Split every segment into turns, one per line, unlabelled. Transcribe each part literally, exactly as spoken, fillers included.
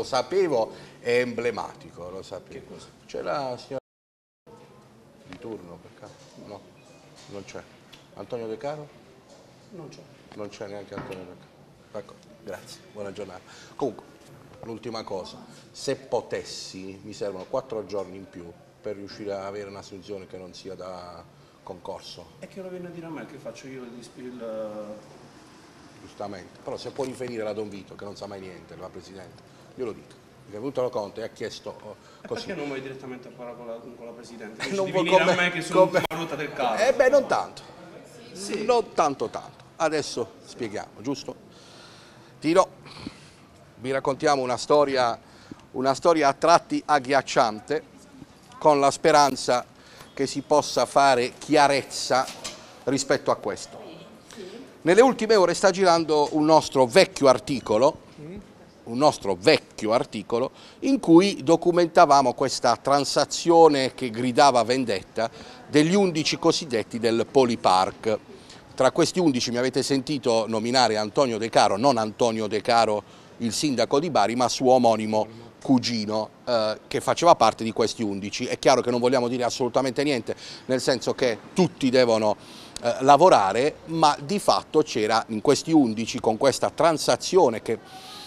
lo sapevo, è emblematico, lo sapevo. C'è la signora di turno, per caso? No, non c'è. Antonio De Caro? Non c'è. Non c'è neanche Antonio De Caro. Ecco, grazie, buona giornata. Comunque, l'ultima cosa, se potessi, mi servono quattro giorni in più per riuscire a avere un'assunzione che non sia da concorso.
E che lo viene a dire a me, che faccio io il... il...
Giustamente, però se può riferire la Don Vito, che non sa mai niente, la Presidente, io lo dico. Perché è venuto Conte e ha chiesto oh, così.
Perché non vai direttamente a parlare con la, con la Presidente?
Non
devi
vuoi
venire
come,
a me che sono
come...
l'ultima ruota del carro.
Eh beh, non tanto.
Sì.
Non tanto tanto. Adesso spieghiamo, giusto? Tino, vi raccontiamo una storia, una storia a tratti agghiacciante, con la speranza che si possa fare chiarezza rispetto a questo. Nelle ultime ore sta girando un nostro vecchio articolo, un nostro vecchio articolo, in cui documentavamo questa transazione che gridava vendetta degli undici cosiddetti del Polipark. Tra questi undici mi avete sentito nominare Antonio De Caro, non Antonio De Caro il sindaco di Bari, ma suo omonimo cugino eh, che faceva parte di questi undici. È chiaro che non vogliamo dire assolutamente niente, nel senso che tutti devono eh, lavorare, ma di fatto c'era in questi undici, con questa transazione che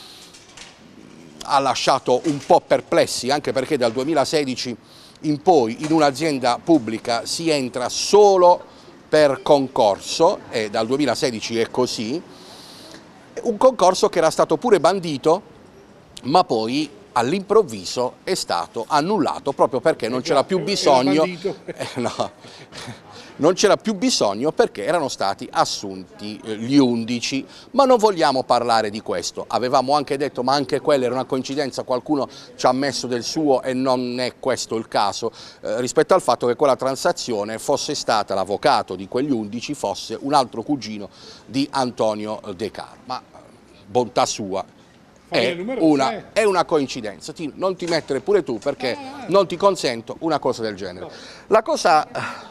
ha lasciato un po' perplessi, anche perché dal duemilasedici in poi in un'azienda pubblica si entra solo per concorso, e dal duemilasedici è così, un concorso che era stato pure bandito, ma poi all'improvviso è stato annullato proprio perché non c'era più bisogno, eh, no, non c'era più bisogno perché erano stati assunti gli undici, ma non vogliamo parlare di questo. Avevamo anche detto ma anche quella era una coincidenza, qualcuno ci ha messo del suo e non è questo il caso, eh, rispetto al fatto che quella transazione fosse stata, l'avvocato di quegli undici fosse un altro cugino di Antonio De Caro, ma bontà sua. È una, è una coincidenza, ti, non ti mettere pure tu perché non ti consento una cosa del genere. La cosa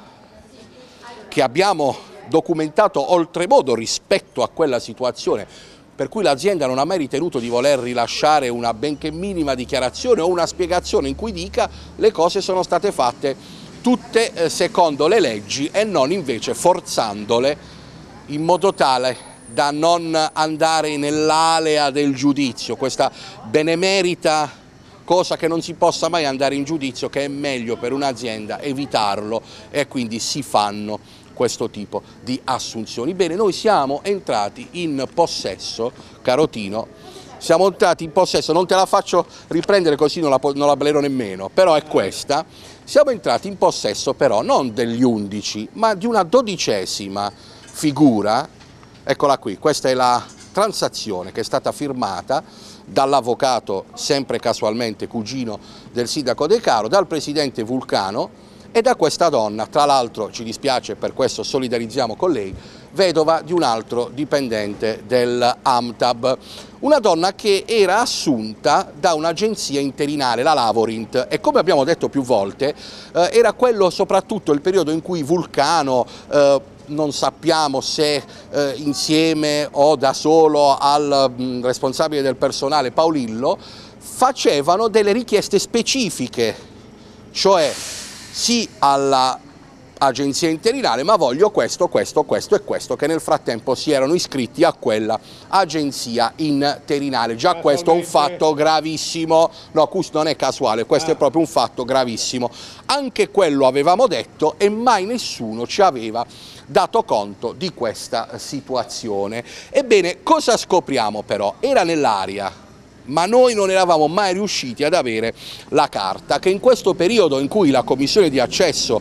che abbiamo documentato oltremodo rispetto a quella situazione, per cui l'azienda non ha mai ritenuto di voler rilasciare una benché minima dichiarazione o una spiegazione in cui dica le cose sono state fatte tutte secondo le leggi e non invece forzandole in modo tale da non andare nell'alea del giudizio, questa benemerita cosa che non si possa mai andare in giudizio, che è meglio per un'azienda evitarlo e quindi si fanno questo tipo di assunzioni. Bene, noi siamo entrati in possesso, caro Tino, siamo entrati in possesso, non te la faccio riprendere così non la, non la balero nemmeno, però è questa, siamo entrati in possesso però non degli undici, ma di una dodicesima figura. Eccola qui, questa è la transazione che è stata firmata dall'avvocato, sempre casualmente cugino del sindaco De Caro, dal presidente Vulcano e da questa donna, tra l'altro ci dispiace, per questo solidarizziamo con lei, vedova di un altro dipendente dell'Amtab, una donna che era assunta da un'agenzia interinale, la Lavorint, e come abbiamo detto più volte eh, era quello soprattutto il periodo in cui Vulcano, eh, non sappiamo se eh, insieme o da solo al mh, responsabile del personale Paolillo, facevano delle richieste specifiche, cioè sì alla agenzia interinale, ma voglio questo, questo, questo e questo, che nel frattempo si erano iscritti a quella agenzia interinale. Già questo è un fatto gravissimo, no, questo non è casuale, questo è proprio un fatto gravissimo. Anche quello avevamo detto e mai nessuno ci aveva dato conto di questa situazione. Ebbene, cosa scopriamo però? Era nell'aria, ma noi non eravamo mai riusciti ad avere la carta, che in questo periodo in cui la commissione di accesso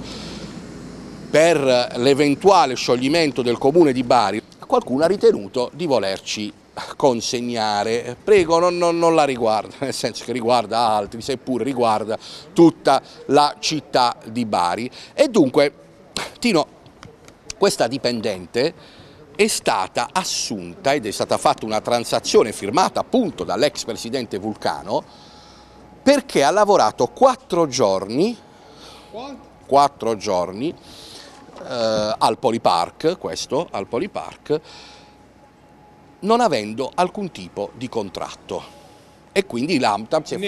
per l'eventuale scioglimento del comune di Bari, qualcuno ha ritenuto di volerci consegnare. Prego, non, non, non la riguarda, nel senso che riguarda altri, seppure riguarda tutta la città di Bari. E dunque, Tino, questa dipendente è stata assunta ed è stata fatta una transazione firmata appunto dall'ex presidente Vulcano perché ha lavorato quattro giorni, quattro giorni eh, al Polipark, questo, al Polipark, non avendo alcun tipo di contratto. e quindi l'AMTAB si,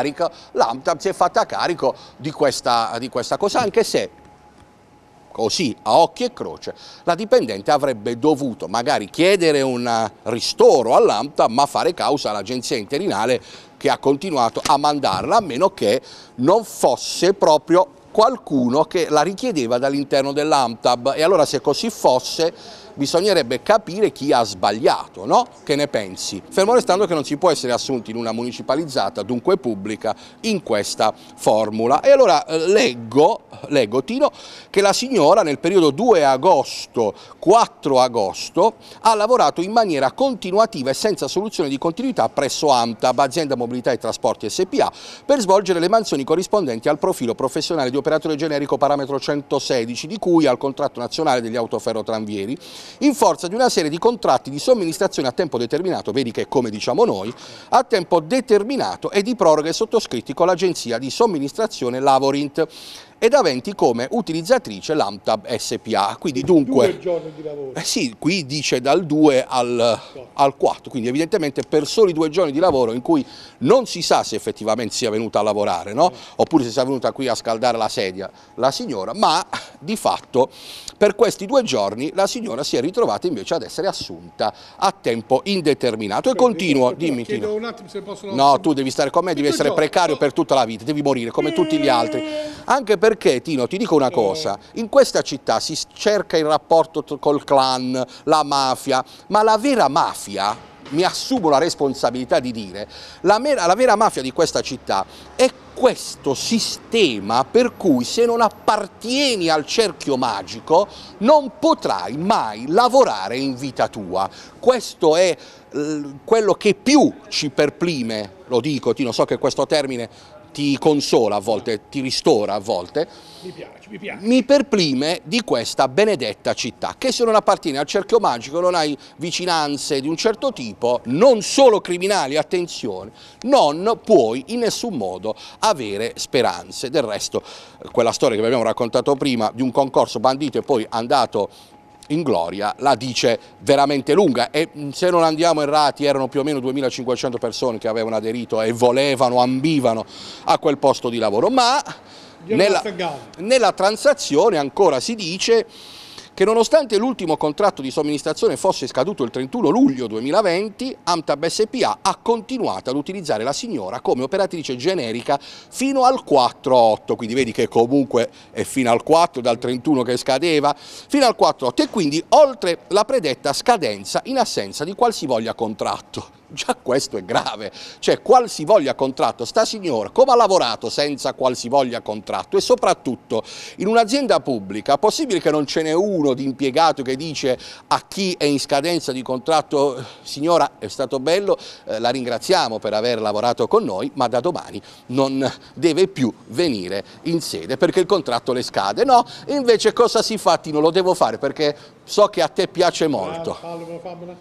si è fatta carico di questa, di questa cosa, anche se così a occhio e croce la dipendente avrebbe dovuto magari chiedere un ristoro all'AMTAB, ma fare causa all'agenzia interinale che ha continuato a mandarla, a meno che non fosse proprio qualcuno che la richiedeva dall'interno dell'AMTAB. E allora, se così fosse, bisognerebbe capire chi ha sbagliato, no? Che ne pensi? Fermo restando che non si può essere assunti in una municipalizzata, dunque pubblica, in questa formula. E allora eh, leggo, leggo, Tino, che la signora nel periodo due agosto quattro agosto ha lavorato in maniera continuativa e senza soluzione di continuità presso AMTAB, Azienda Mobilità e Trasporti S P A, per svolgere le mansioni corrispondenti al profilo professionale di operatore generico parametro centosedici, di cui al contratto nazionale degli autoferrotranvieri, in forza di una serie di contratti di somministrazione a tempo determinato, vedi che come diciamo noi, a tempo determinato e di proroghe sottoscritti con l'agenzia di somministrazione Lavorint ed aventi come utilizzatrice l'AMTAB S P A. Quindi dunque,
due giorni di lavoro.
Eh sì, qui dice dal due al, al quattro, quindi evidentemente per soli due giorni di lavoro in cui non si sa se effettivamente sia venuta a lavorare, no? Oppure se sia venuta qui a scaldare la sedia la signora, ma di fatto per questi due giorni la signora si è ritrovata invece ad essere assunta a tempo indeterminato. E continuo, dimmi Tino.
Un attimo se possono...
No, tu devi stare con me, devi essere precario per tutta la vita, devi morire come tutti gli altri. Anche perché, Tino, ti dico una cosa, in questa città si cerca il rapporto col clan, la mafia, ma la vera mafia, mi assumo la responsabilità di dire, la, la vera mafia di questa città è questo sistema per cui se non appartieni al cerchio magico non potrai mai lavorare in vita tua. Questo è eh, quello che più ci perplime, lo dico, Tino, so che questo termine ti consola a volte, ti ristora a volte,
mi piace, mi piace.
Mi perplime di questa benedetta città, che se non appartieni al cerchio magico, non hai vicinanze di un certo tipo, non solo criminali, attenzione, non puoi in nessun modo avere speranze. Del resto, quella storia che vi abbiamo raccontato prima di un concorso bandito e poi andato in gloria la dice veramente lunga, e se non andiamo errati erano più o meno duemilacinquecento persone che avevano aderito e volevano, ambivano a quel posto di lavoro, ma nella, nella transazione ancora si dice che nonostante l'ultimo contratto di somministrazione fosse scaduto il trentuno luglio duemilaventi, AMTAB S P A ha continuato ad utilizzare la signora come operatrice generica fino al quattro otto, quindi vedi che comunque è fino al quattro, dal trentuno che scadeva, fino al quattro otto, e quindi oltre la predetta scadenza in assenza di qualsivoglia contratto. Già questo è grave, cioè qualsivoglia contratto, sta signora come ha lavorato senza qualsivoglia contratto? E soprattutto in un'azienda pubblica, possibile che non ce n'è uno di impiegato che dice a chi è in scadenza di contratto: signora, è stato bello, eh, la ringraziamo per aver lavorato con noi, ma da domani non deve più venire in sede perché il contratto le scade? No, invece cosa si fa? Tino, lo devo fare perché so che a te piace molto.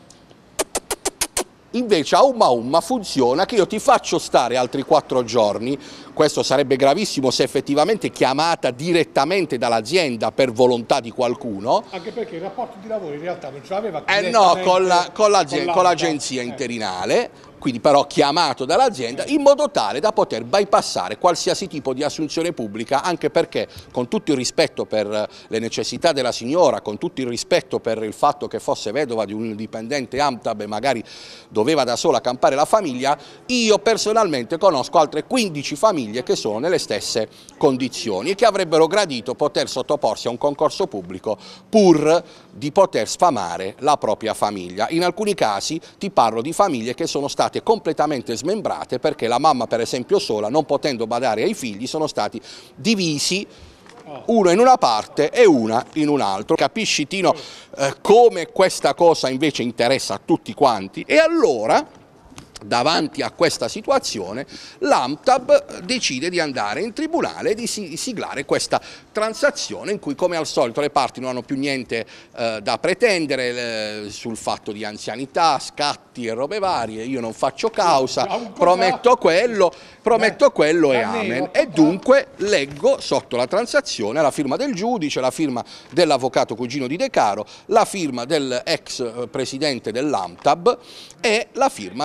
Invece a umma umma funziona che io ti faccio stare altri quattro giorni, questo sarebbe gravissimo se effettivamente chiamata direttamente dall'azienda per volontà di qualcuno.
Anche perché il rapporto di lavoro in realtà non ce l'aveva
Eh no, con l'agenzia interinale, quindi però chiamato dall'azienda in modo tale da poter bypassare qualsiasi tipo di assunzione pubblica, anche perché, con tutto il rispetto per le necessità della signora, con tutto il rispetto per il fatto che fosse vedova di un dipendente AMTAB e magari doveva da sola campare la famiglia, io personalmente conosco altre quindici famiglie che sono nelle stesse condizioni e che avrebbero gradito poter sottoporsi a un concorso pubblico pur di poter sfamare la propria famiglia. In alcuni casi ti parlo di famiglie che sono state completamente smembrate perché la mamma, per esempio, sola, non potendo badare ai figli, sono stati divisi uno in una parte e una in un altro. Capisci, Tino, eh, come questa cosa invece interessa a tutti quanti? E allora, davanti a questa situazione, l'AMTAB decide di andare in tribunale e di siglare questa transazione in cui, come al solito, le parti non hanno più niente eh, da pretendere eh, sul fatto di anzianità, scatti e robe varie. Io non faccio causa, prometto quello, prometto quello e amen. E dunque leggo sotto la transazione la firma del giudice, la firma dell'avvocato cugino di De Caro, la firma dell'ex presidente dell'AMTAB e la firma della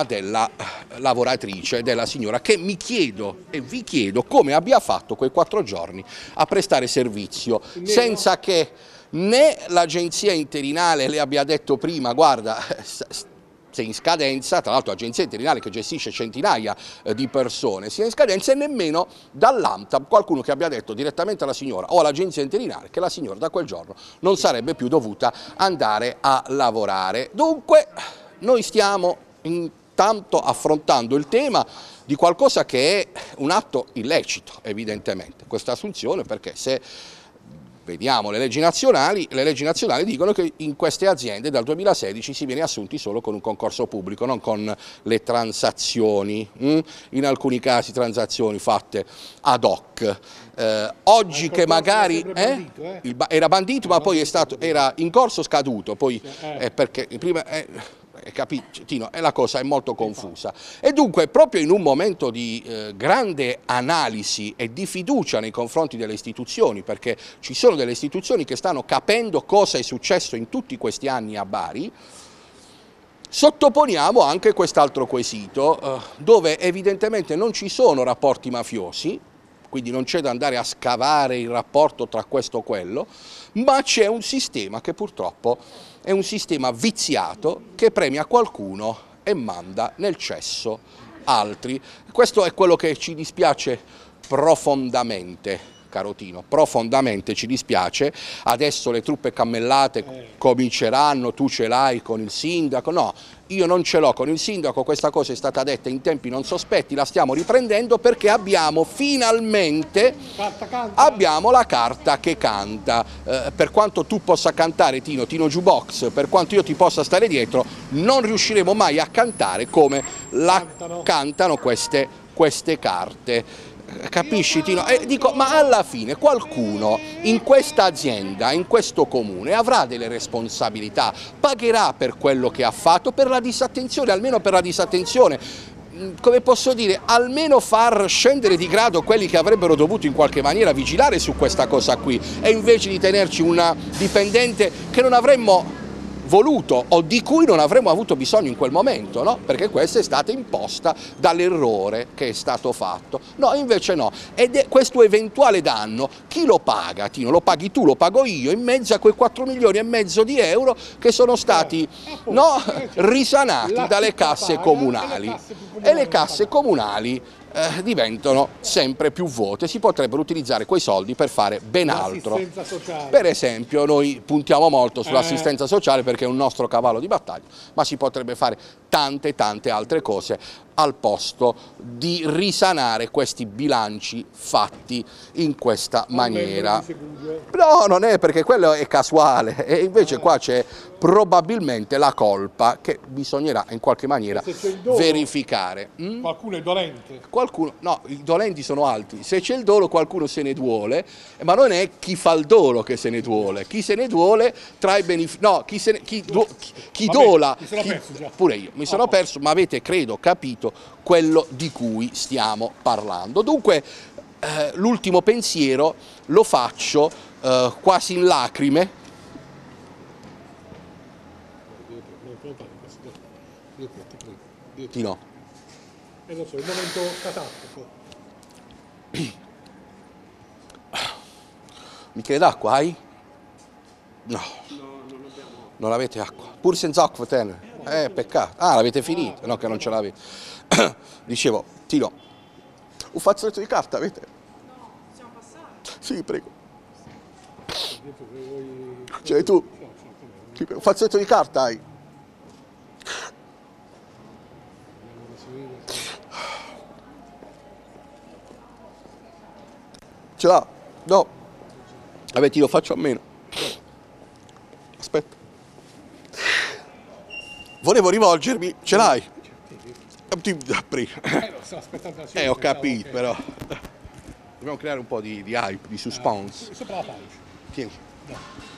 lavoratrice della signora, che mi chiedo e vi chiedo come abbia fatto quei quattro giorni a prestare servizio senza che né l'agenzia interinale le abbia detto prima guarda sei in scadenza, tra l'altro l'agenzia interinale che gestisce centinaia eh, di persone, sia in scadenza, e nemmeno dall'ANTAP qualcuno che abbia detto direttamente alla signora o all'agenzia interinale che la signora da quel giorno non sarebbe più dovuta andare a lavorare. Dunque noi stiamo intanto affrontando il tema di qualcosa che è un atto illecito, evidentemente, questa assunzione, perché se vediamo le leggi nazionali, le leggi nazionali dicono che in queste aziende dal duemilasedici si viene assunti solo con un concorso pubblico, non con le transazioni, hm? in alcuni casi transazioni fatte ad hoc. Eh, oggi che magari eh? Bandito, eh? Il, era bandito, ma poi è stato, era in corso scaduto, poi eh, perché prima... Eh, Capito, Tino, e la cosa è molto confusa. E dunque proprio in un momento di eh, grande analisi e di fiducia nei confronti delle istituzioni, perché ci sono delle istituzioni che stanno capendo cosa è successo in tutti questi anni a Bari, sottoponiamo anche quest'altro quesito, eh, dove evidentemente non ci sono rapporti mafiosi, quindi non c'è da andare a scavare il rapporto tra questo o quello, ma c'è un sistema che purtroppo è un sistema viziato che premia qualcuno e manda nel cesso altri. Questo è quello che ci dispiace profondamente, caro Tino, profondamente ci dispiace. Adesso le truppe cammellate cominceranno, tu ce l'hai con il sindaco, no, io non ce l'ho con il sindaco, questa cosa è stata detta in tempi non sospetti, la stiamo riprendendo perché abbiamo finalmente abbiamo la carta che canta. Eh, per quanto tu possa cantare Tino, Tino Jukebox, per quanto io ti possa stare dietro, non riusciremo mai a cantare come la cantano queste, queste carte. Capisci Tino? E dico, ma alla fine qualcuno in questa azienda, in questo comune, avrà delle responsabilità, pagherà per quello che ha fatto, per la disattenzione, almeno per la disattenzione, come posso dire, almeno far scendere di grado quelli che avrebbero dovuto in qualche maniera vigilare su questa cosa qui, e invece di tenerci una dipendente che non avremmo voluto o di cui non avremmo avuto bisogno in quel momento, no? Perché questa è stata imposta dall'errore che è stato fatto. No, invece no. Ed è questo eventuale danno, chi lo paga, Tino? Lo paghi tu, lo pago io, in mezzo a quei quattro milioni e mezzo di euro che sono stati no, risanati dalle casse comunali. E le casse comunali Eh, diventano sempre più vuote, si potrebbero utilizzare quei soldi per fare ben altro. Per esempio noi puntiamo molto sull'assistenza sociale perché è un nostro cavallo di battaglia, ma si potrebbe fare tante tante altre cose al posto di risanare questi bilanci fatti in questa maniera. No, non è, perché quello è casuale, e invece qua c'è probabilmente la colpa che bisognerà in qualche maniera verificare. Mm?
Qualcuno è dolente.
Qualcuno, no, i dolenti sono altri. Se c'è il dolo qualcuno se ne duole, ma non è chi fa il dolo che se ne duole. Chi se ne duole trae benefici. No, chi, se ne, chi, do, chi, chi
Vabbè,
dola.
mi sono
chi,
perso già.
Pure io mi sono perso, ma avete credo capito quello di cui stiamo parlando. Dunque eh, l'ultimo pensiero lo faccio eh, quasi in lacrime. Tino.
E lo so, il momento catastrofe.
Bicchiere d'acqua hai? No. Non avete acqua? Pur senza acqua tenere? Eh, peccato. Ah, l'avete finito? No, che non ce l'avete. Dicevo, Tino, un fazzoletto di carta avete?
No, siamo passati.
Sì, prego. Cioè tu, un fazzoletto di carta hai? Ce l'ha? No. Vabbè, ti lo faccio a meno. Aspetta. Volevo rivolgermi, ce l'hai? Eh, ho capito, però. Dobbiamo creare un po' di, di hype, di suspense.
Sopra la palice.
Tieni.
No.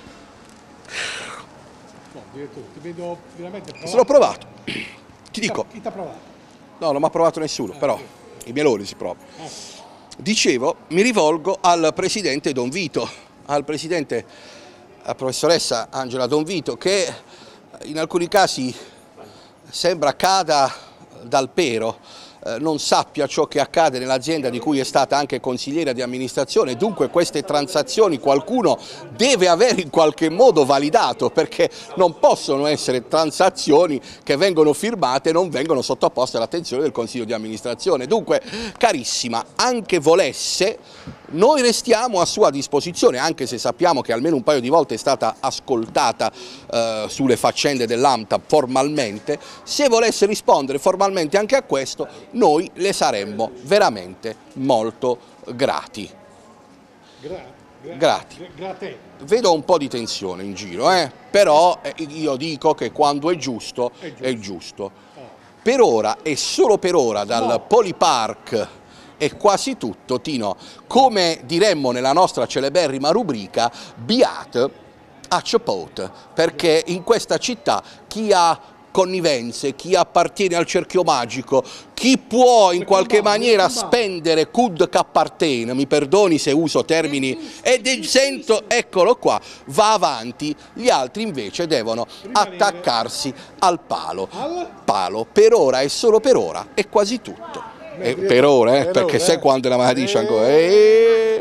No, direttore, ti vedo veramente provato.
Se l'ho provato. Ti dico.
Chi ti ha provato?
No, non mi ha provato nessuno, però i meloni si provano. Dicevo, mi rivolgo al presidente Don Vito, al presidente, alla professoressa Angela Don Vito, che in alcuni casi sembra cada dal pero eh, non sappia ciò che accade nell'azienda di cui è stata anche consigliera di amministrazione, dunque queste transazioni qualcuno deve aver in qualche modo validato, perché non possono essere transazioni che vengono firmate e non vengono sottoposte all'attenzione del Consiglio di amministrazione. Dunque, carissima, anche volesse, noi restiamo a sua disposizione, anche se sappiamo che almeno un paio di volte è stata ascoltata eh, sulle faccende dell'AMTAP formalmente. Se volesse rispondere formalmente anche a questo, noi le saremmo veramente molto grati.
Gra, gra,
Grati.
gra- Gratè.
Vedo un po' di tensione in giro, eh? Però eh, io dico che quando è giusto,
È giusto.
è giusto. Per ora e solo per ora dal
No.
Polipark è quasi tutto, Tino. Come diremmo nella nostra celeberrima rubrica, Beat a Chapot, perché in questa città chi ha connivenze, chi appartiene al cerchio magico, chi può in qualche maniera spendere cud qu'appartiene, mi perdoni se uso termini, e del sento, eccolo qua, va avanti, gli altri invece devono attaccarsi al palo.
Al?
Palo, per ora e solo per ora è quasi tutto. E per ora, eh,
Per
perché
ora,
sai
eh.
quando la dice ancora? Eh.